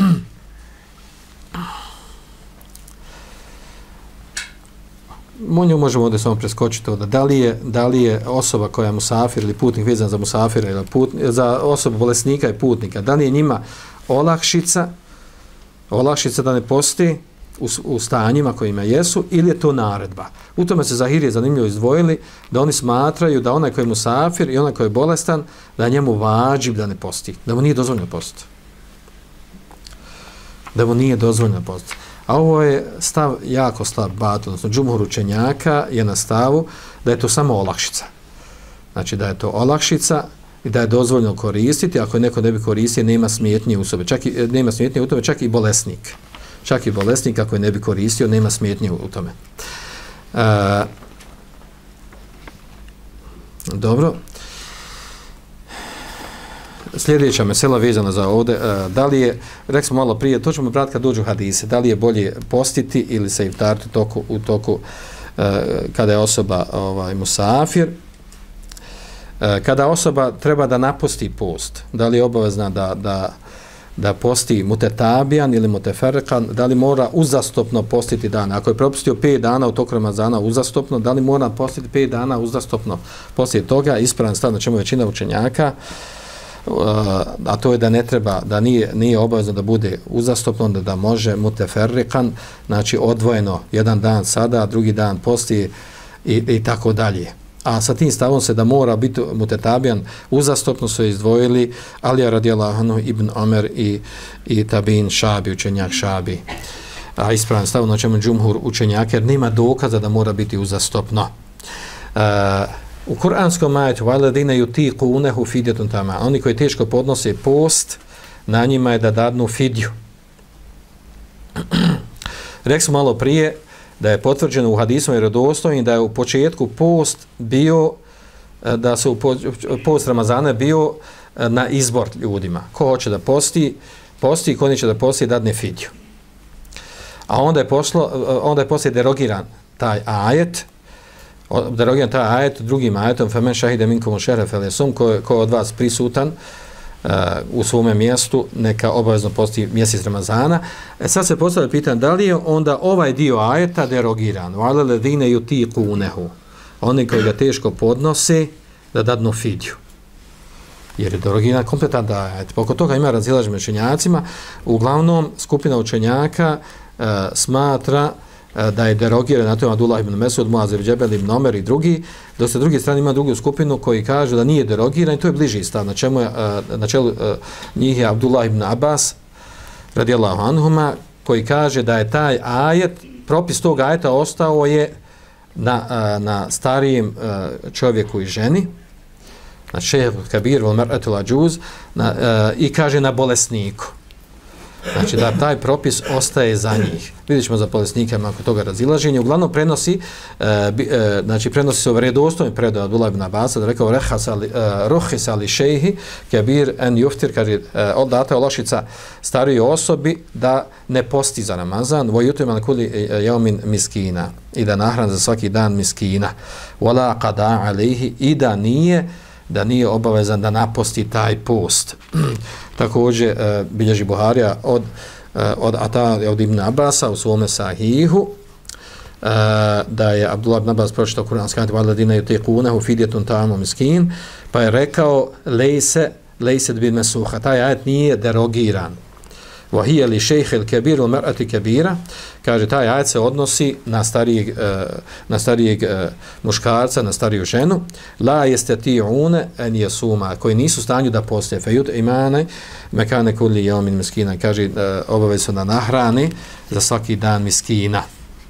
Monju možemo ovdje samo preskočiti to, da, da, li je, da li je osoba koja je musafir ili putnik vezan za musafira ili put, za osobu bolesnika i putnika, da li je njima olakšica, olakšica da ne posti u, u stanjima kojima jesu ili je to naredba. U tome se Zahirije zanimljivo izdvojili da oni smatraju da onaj koji je musafir i onaj koji je bolestan, da njemu vađib da ne posti, da mu nije dozvoljeno postiti. Da mu nije dozvoljeno postiti. A ovo je stav jako slab bat, odnosno džumhur učenjaka je na stavu da je to samo olakšica. Znači da je to olakšica i da je dozvoljeno koristiti, ako je neko ne bi koristio, nema smetnje u sobe, čak i, nema smetnje u tome, čak i bolesnik. Čak i bolesnik, ako je ne bi koristio, nema smetnje u tome. E, dobro. Sljedeća mesela vezana za ovdje, da li je, rekli smo malo prije, to ćemo brati kad dođu hadise, da li je bolje postiti ili se iftariti toku, u toku kada je osoba ovaj, musafir. Kada osoba treba da naposti post, da li je obavezna da, da, da posti mutetabijan ili muteferrekan, da li mora uzastopno postiti dana. Ako je propustio pet dana u toku Ramazana uzastopno, da li mora postiti pet dana uzastopno poslije toga, ispravan stav na čemu većina učenjaka, a to je da ne treba, da nije, nije obavezno da bude uzastopno, da, da može muteferrikan, znači odvojeno jedan dan sada, drugi dan poslije i, i tako dalje. A sa tim stavom se da mora biti mutetabijan uzastopno su izdvojili Alija radijallahu anhu, Ibn Omer i, i Tabin Šabi, učenjak Šabi. A ispravan stav na čemu džumhur učenjaka, jer nema dokaza da mora biti uzastopno. Uh, U kuranskom ajetu valadine yutiqunehu fidyatun tama. Oni koji teško podnose post, na njima je da dadnu fidju. Rekli smo malo prije da je potvrđeno u hadisom i vjerodostojnim da je u početku post bio, da se u post Ramazana bio na izbor ljudima. Ko hoće da posti, posti, ko neće da posti, dadne fidju. A onda je pošlo, onda je poslije derogiran taj ajet, derogiran taj ajet drugim ajetom femen šahide minkum šehre felesum, ko, ko je od vas prisutan uh, u svome mjestu, neka obavezno posti mjesec Ramazana. E sad se postavlja pitanje da li je onda ovaj dio ajeta derogiran, vale ledine yutiqunehu, oni koji ga teško podnose da dadnu fidju, jer je derogiran kompletan ajet. Oko toga ima razilaženje među učenjacima. Uglavnom skupina učenjaka uh, smatra da je derogiran na tom Abdullah ibn Mesud, Muaz ibn Džebel ibn Omer i drugi, dok se drugi strane ima drugu skupinu koji kaže da nije derogiran i to je bliži stav. Na čemu je, na čelu njih je Abdullah ibn Abbas radijallahu anhuma, koji kaže da je taj ajet, propis tog ajeta ostao je na, na starijem čovjeku i ženi, na šejhu kabir vol mar'atul ajuz, i kaže na bolesniku. Znači da taj propis ostaje za njih. Vidjet ćemo za bolesnike ako toga razilaženje. Uglavnom prenosi, e, e, znači prenosi se u vredostojni predaj Abdullah ibn Abbasa, da rekao ruhis ali šejhi kabir en juftir, kaže e, data je olakšica starijoj osobi da ne posti za Ramazan, vojutim al kuli jaumin miskina, i da nahrani za svaki dan miskina, wala qada alejhi, i da nije da nije obavezan da naposti taj post. Također e, bilježi Buharija od, e, od Ata od Ibn Abasa u svome sahihu, e, da je Abdullah ibn Abbas pročitao kuranski ajet valadine yutiqunehu fidyatun ta'amu miskin, pa je rekao lejse lejse bin mesuha, taj ajet nije derogiran. وَهِيَ لِشَيْخِ الْكَبِيرُ الْمَرْأَةِ كَبِيرَ, kaže, taj ajet se odnosi na starijeg, na starijeg muškarca, na stariju ženu, la yastati'une an yasuma, koji nisu u stanju da poste, fejut imane, mekane kulli yawmin miskina, kaže, obavezu na nahrani za svaki dan miskina.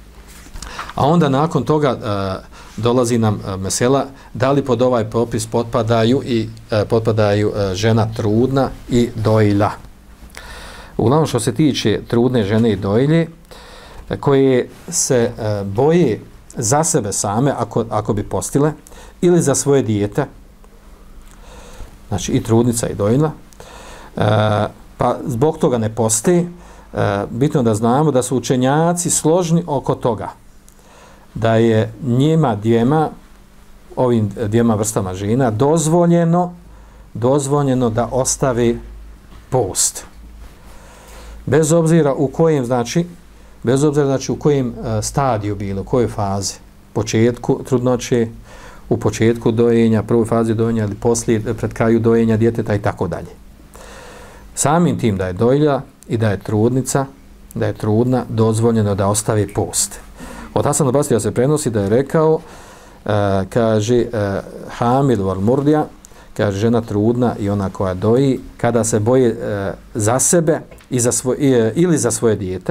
A onda nakon toga uh, dolazi nam uh, mesela da li pod ovaj propis potpadaju i uh, potpadaju uh, žena trudna i dojilja. Uglavnom što se tiče trudne žene i dojilje, koje se uh, boje za sebe same ako, ako bi postile ili za svoje dijete, znači i trudnica i dojilja, uh, pa zbog toga ne poste, uh, bitno da znamo da su učenjaci složni oko toga da je njima dvijema, ovim dvijema vrstama žena, dozvoljeno, dozvoljeno da ostavi post. Bez obzira u kojem, znači, bez obzira znači u kojem uh, stadiju bilo, u kojoj fazi, početku trudnoće, u početku dojenja, prvoj fazi dojenja ili poslije, pred kraju dojenja djeteta i tako dalje. Samim tim da je dojilja i da je trudnica, da je trudna, dozvoljeno da ostavi post. Od Hasan al-Basrija se prenosi da je rekao, uh, kaže, uh, hamil wal murdija, kaže, žena trudna i ona koja doji, kada se boji uh, za sebe i za svoj, i, ili za svoje dijete,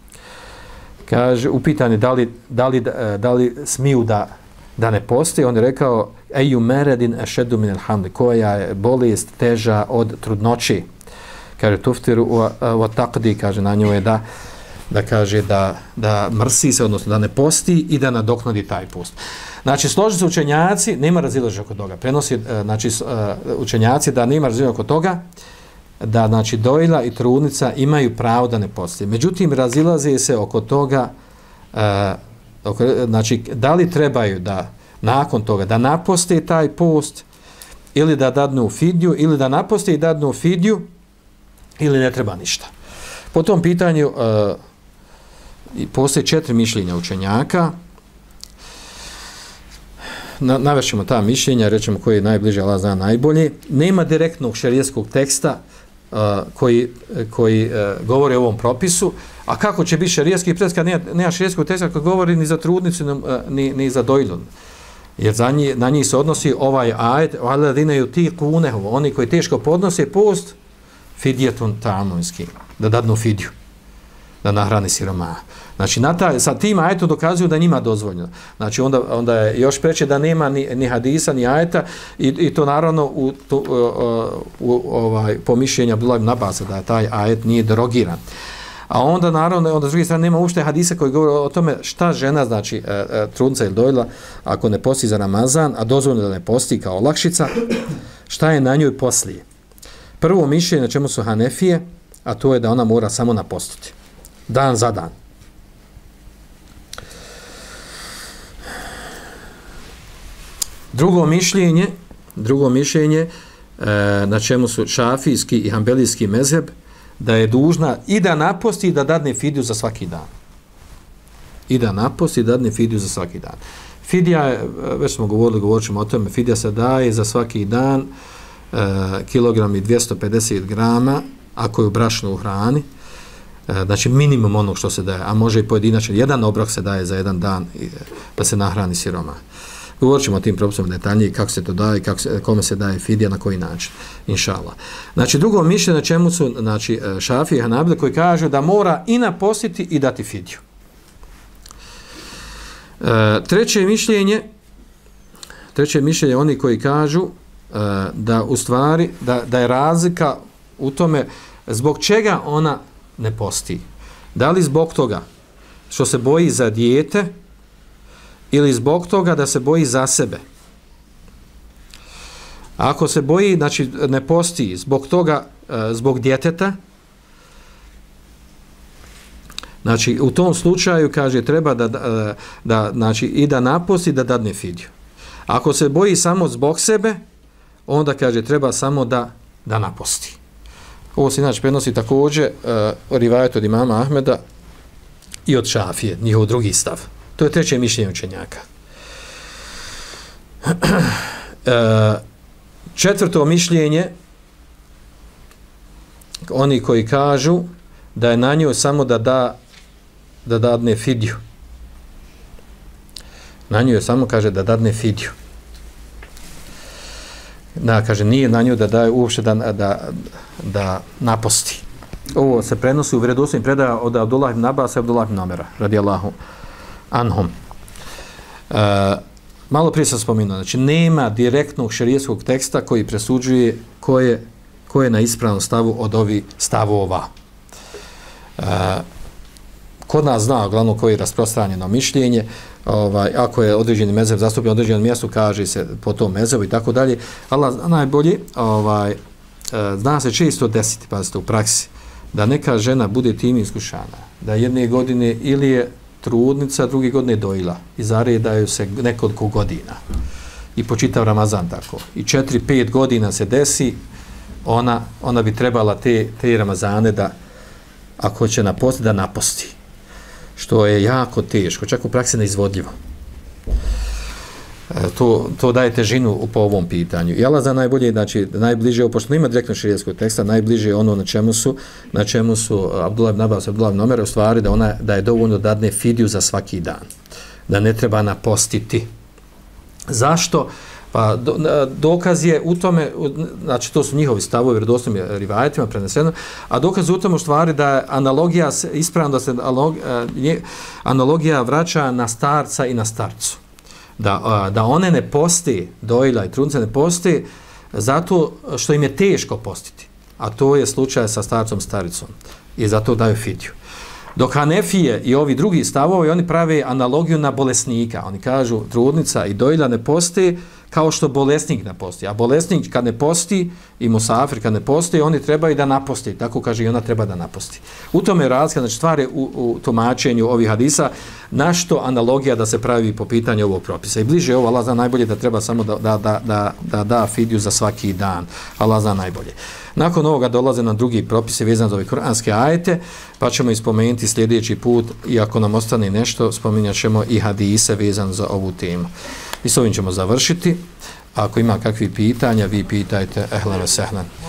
kaže, upitanje da li, da li, uh, da li smiju da, da ne posti, on je rekao, eju meredin ešedu min al-hamli, koja je bolest teža od trudnoći. Kaže, tuftiru wa taqdi, kaže, na njoj je da da kaže da, da mrsi se, odnosno da ne posti i da nadoknadi taj post. Znači, složi se učenjaci, nema razilaženja oko toga. Prenosi, znači, učenjaci da nema razilaženja oko toga, da, znači, dojilja i trudnica imaju pravo da ne posti. Međutim, razilaze se oko toga, uh, oko, znači, da li trebaju da, nakon toga, da naposte taj post, ili da dadnu fidju, ili da naposte i dadnu fidju, ili ne treba ništa. Po tom pitanju, uh, i postoje četiri mišljenja učenjaka. Na, navešćemo ta mišljenja, rećemo koji je najbliže, Allah zna najbolje. Nema direktnog šerijskog teksta uh, koji, koji uh, govori o ovom propisu, a kako će biti šerijski propis kad nema, nema šerijskog teksta koji govori ni za trudnicu, uh, ni, ni za dojilju. Jer za njih, na njih se odnosi ovaj ajet, alladine yutiqunehu, oni koji teško podnose post, fidjetun ta'amunski, da dadnu fidju, da nahrani siromaha. Znači, na taj, sa tim ajetom dokazuju da njima dozvoljeno. Znači, onda, onda je još preče da nema ni, ni hadisa, ni ajeta i, i to naravno u, to, u, u ovaj, po mišljenju Abdullah ibn Abasa da taj ajet nije derogiran. A onda, naravno, onda s druge strane nema uopšte hadisa koji govori o tome šta žena, znači, e, e, trudnica ili dojilja, ako ne posti za Ramazan, a dozvoljeno da ne posti kao olakšica, šta je na njoj poslije? Prvo mišljenje na čemu su Hanefije, a to je da ona mora samo napostiti. Dan za dan. Drugo mišljenje, drugo mišljenje e, na čemu su šafijski i hambelijski mezheb, da je dužna i da naposti i da dadne fidiju za svaki dan. I da naposti i da dadne fidiju za svaki dan. Fidija je, već smo govorili, govorit ćemo o tome, fidija se daje za svaki dan e, kilogram i dvjesto pedeset grama, ako je u brašnu u hrani, e, znači minimum onog što se daje, a može i pojedinačno, jedan obrok se daje za jedan dan i, da se nahrani siroma. Govorit ćemo o tim propisom detaljnije, kako se to daje, kako se, kome se daje fidija, na koji način, inšallah. Znači, drugo mišljenje na čemu su, znači, Šafije i Hanabile koji kažu da mora i napostiti i dati fidiju. E, treće mišljenje, treće mišljenje oni koji kažu e, da u stvari, da, da je razlika u tome zbog čega ona ne posti. Da li zbog toga što se boji za dijete ili zbog toga da se boji za sebe. Ako se boji, znači ne posti zbog toga, zbog djeteta, znači u tom slučaju, kaže, treba da, da, da znači, i da naposti da dadne fidiju. Ako se boji samo zbog sebe, onda, kaže, treba samo da, da naposti. Ovo se inače prenosi također uh, rivajet od imama Ahmeda i od Šafije, njihov drugi stav. To je treće mišljenje učenjaka. Četvrto mišljenje, oni koji kažu da je na njoj samo da da da dadne fidju. Na njoj samo kaže da dadne fidju. Da, kaže, nije na njoj da daje uopšte da, da, da naposti. Ovo se prenosi u vjerodostojnim predaja od Abdullah ibn Abbasa i Abdullah ibn Omera, radijallahu anhum. Uh, malo prije sam spomenuo, znači nema direktnog šerijskog teksta koji presuđuje ko je, ko je na ispravnom stavu od ovih stavova. Uh, kod nas zna, uglavnom, koji je rasprostranjeno mišljenje, ovaj, ako je određeni mezheb zastupljen u određenom mjestu, kaže se po tom mezhebu i tako dalje. Allah najbolje, ovaj, zna se često desiti, pazite, u praksi, da neka žena bude tim iskušana, da jedne godine ili je trudnica, druge godine dojila i zaredaju se nekoliko godina i po čitav Ramazan tako. I četiri, pet godina se desi, ona, ona bi trebala te, te Ramazane da, ako će napostiti, da naposti. Što je jako teško, čak u praksi neizvodljivo. E, to, to daje težinu po ovom pitanju. I Allah za najbolje, znači, najbliže, pošto nema direktno šerijskog teksta, najbliže je ono na čemu su, na čemu su Abdullah ibn Abbas, Abdullah ibn Omer, u stvari da, ona, da je dovoljno da dadne fidiju za svaki dan. Da ne treba napostiti. Zašto? Pa do, dokaz je u tome, znači to su njihovi stavovi, vjerodostojnim rivajetima preneseno, a dokaz je u tome u stvari da je analogija, ispravno da se analogija vraća na starca i na starcu. Da, da one ne posti, dojila i trudnica ne posti, zato što im je teško postiti. A to je slučaj sa starcom staricom. I zato daju fidiju. Dok Hanefije i ovi drugi stavovi, oni prave analogiju na bolesnika. Oni kažu, trudnica i dojila ne posti kao što bolesnik ne posti. A bolesnik kad ne posti i musafir kad ne posti, oni trebaju da naposti. Tako kaže i ona treba da naposti. U tome je razlika, znači stvar je u, u tumačenju ovih hadisa, na što analogija da se pravi po pitanju ovog propisa. I bliže ovo, Allah zna najbolje da treba samo da da, da, da, da, da fidiju za svaki dan. Allah zna najbolje. Nakon ovoga dolaze nam drugi propisi vezani za ove kuranske ajete, pa ćemo ispomenuti sljedeći put, i ako nam ostane nešto, spominjat ćemo i hadise vezano za ovu temu. I s ovim ćemo završiti. Ako ima kakvih pitanja, vi pitajte. Ehlan ve sehlan.